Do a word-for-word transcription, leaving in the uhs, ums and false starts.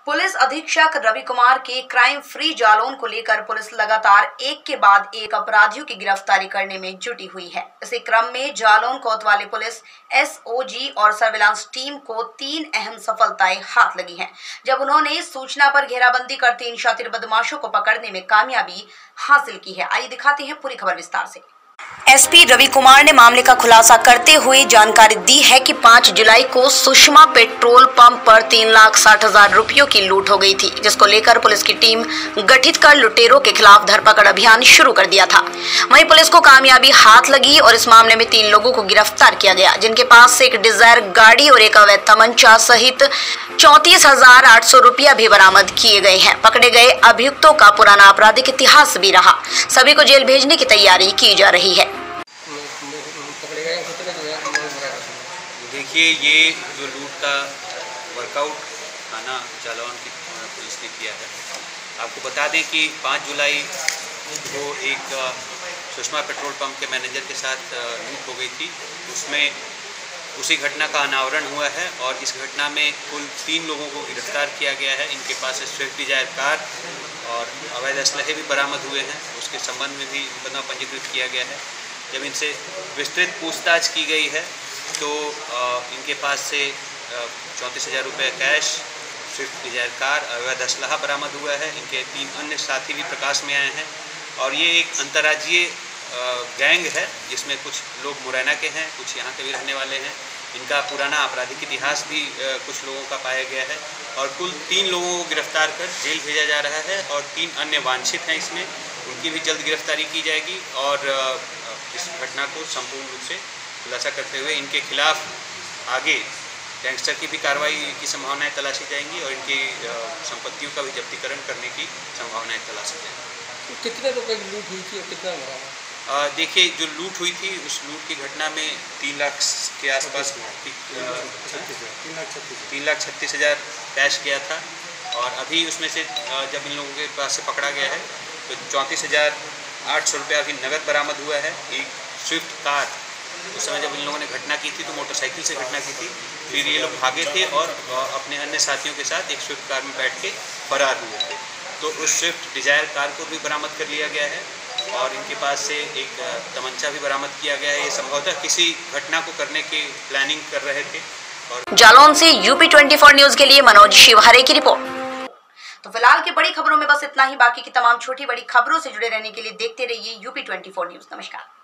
Police अधीक्षक रवि कुमार के crime free Jalaun को लेकर पुलिस लगातार एक के बाद एक अपराधियों की गिरफ्तारी करने में जुटी हुई है। इसी क्रम में जालौन कोतवाली पुलिस एसओजी और सर्विलांस टीम को तीन अहम सफलताएं हाथ लगी हैं, जब उन्होंने सूचना पर घेराबंदी कर तीन शातिर बदमाशों को पकड़ने में कामयाबी हासिल की है। आइए दिखाते हैं पूरी खबर विस्तार से। एसपी रवि कुमार ने मामले का खुलासा करते हुए जानकारी दी है कि पाँच जुलाई को सुषमा पेट्रोल पंप पर तीन लाख साठ हजार रुपयों की लूट हो गई थी, जिसको लेकर पुलिस की टीम गठित कर लुटेरों के खिलाफ धरपकड़ अभियान शुरू कर दिया था। वहीं पुलिस को कामयाबी हाथ लगी और इस मामले में तीन लोगों को गिरफ्तार किया गया, जिनके पास से एक डिजायर गाड़ी और एक अवैध तमंचा सहित चौंतीस हजार आठ सौ रुपया भी बरामद किए गए हैं। पकड़े गए अभियुक्तों का पुराना आपराधिक इतिहास भी रहा। सभी को जेल भेजने की तैयारी की जा रही है। देखिए, ये जो लूट का वर्कआउट थाना जालौन की पुलिस ने किया है, आपको बता दें कि पाँच जुलाई को एक सुषमा पेट्रोल पंप के मैनेजर के साथ लूट हो गई थी। उसमें उसी घटना का अनावरण हुआ है और इस घटना में कुल तीन लोगों को गिरफ्तार किया गया है। इनके पास स्विफ्ट डिजायर कार और अवैध असलहे भी बरामद हुए हैं। उसके संबंध में भी मुकदमा पंजीकृत किया गया है। जब इनसे विस्तृत पूछताछ की गई है तो इनके पास से चौंतीस हज़ार रुपये कैश, स्विफ्ट डिजायर कार, अवैध असलहा बरामद हुआ है। इनके तीन अन्य साथी भी प्रकाश में आए हैं और ये एक अंतर्राज्यीय गैंग है, जिसमें कुछ लोग मुरैना के हैं, कुछ यहाँ के भी रहने वाले हैं। इनका पुराना आपराधिक इतिहास भी कुछ लोगों का पाया गया है और कुल तीन लोगों को गिरफ्तार कर जेल भेजा जा रहा है और तीन अन्य वांछित हैं इसमें, उनकी भी जल्द गिरफ्तारी की जाएगी और इस घटना को संपूर्ण रूप से खुलासा करते हुए इनके खिलाफ आगे गैंगस्टर की भी कार्रवाई की संभावनाएं तलाशी जाएंगी और इनकी संपत्तियों का भी जब्तीकरण करने की संभावनाएं तलाशी जाएंगी। कितने रुपए की लूट हुई थी और कितना बरामद? देखिए, जो लूट हुई थी उस लूट की घटना में तीन लाख के आसपास तीन लाख छत्तीस हज़ार कैश गया था और अभी उसमें से जब इन लोगों के पास से पकड़ा गया है तो चौंतीस हज़ार आठ सौ रुपया अभी नगद बरामद हुआ है। एक स्विफ्ट कार, उस समय जब इन लोगों ने घटना की थी तो मोटरसाइकिल से घटना की थी, फिर ये लोग भागे थे और अपने अन्य साथियों के साथ एक स्विफ्ट कार में बैठ के फरार हुए थे। तो उस स्विफ्ट डिजायर कार को भी बरामद कर लिया गया है और इनके पास से एक तमंचा भी बरामद किया गया है। ये संभवतः किसी घटना को करने की प्लानिंग कर रहे थे। और जालौन से यूपी चौबीस न्यूज के लिए मनोज शिवहरे की रिपोर्ट। तो फिलहाल की बड़ी खबरों में बस इतना ही। बाकी की तमाम छोटी बड़ी खबरों से जुड़े रहने के लिए देखते रहिए यूपी चौबीस न्यूज। नमस्कार।